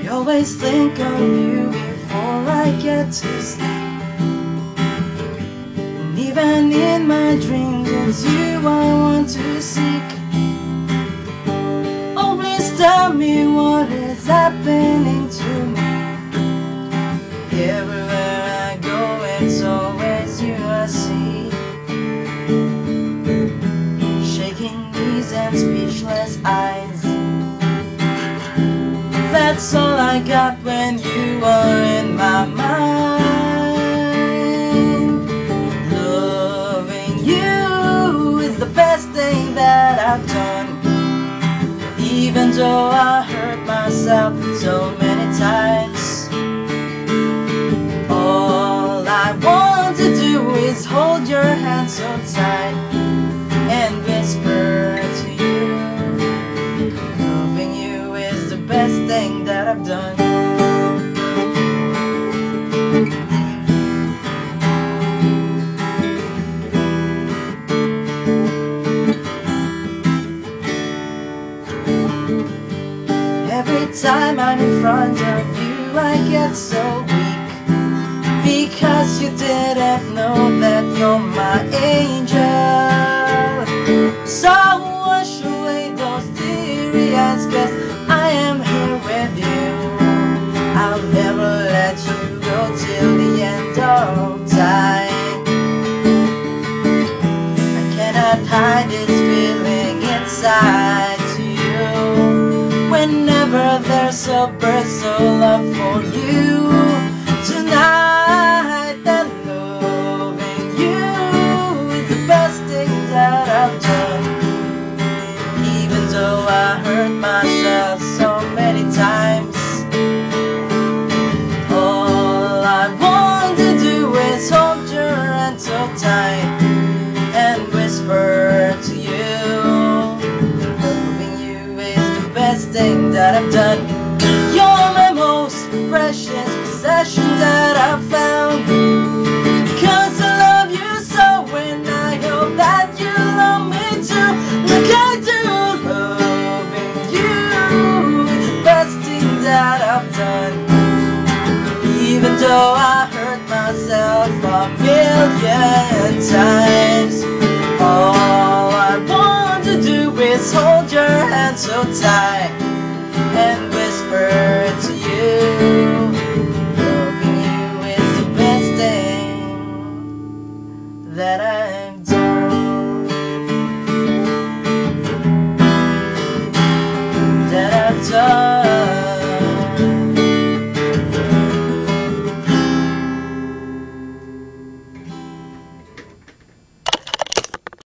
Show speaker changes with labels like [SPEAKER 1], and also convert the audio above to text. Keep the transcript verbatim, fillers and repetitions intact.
[SPEAKER 1] always think of you before I get to sleep. And even in my dreams, it's you I want to seek. Oh, please tell me what is happening to me. Everywhere I go, it's always you I see. Shaking knees and speechless eyes. That's all I got when you are in my mind. Loving you is the best thing that I've done. Even though I hurt myself so many times, all I want to do is hold your hand so tight and whisper to you. Loving you is the best thing that I've done. Every time I'm in front of you, I get so weak, because you didn't know that you're my angel. So wash away those teary eyes, 'cause I am here with you. I'll never let you go till the end of time. I cannot hide this feeling inside to you. Whenever there's a burst of love for you tonight, that loving you is the best thing that I've done. Even though I hurt myself so many times, all I want to do is hold your hand so tight and whisper to you. Loving you is the best thing that I've done. You're my most precious possession that I've found, 'cause I love you so, and I hope that you love me too. Like I do. Loving you is the best thing that I've done. Even though I hurt myself a million times, all I want to do is hold your hand so tight and whisper to you. Loving you is the best thing that I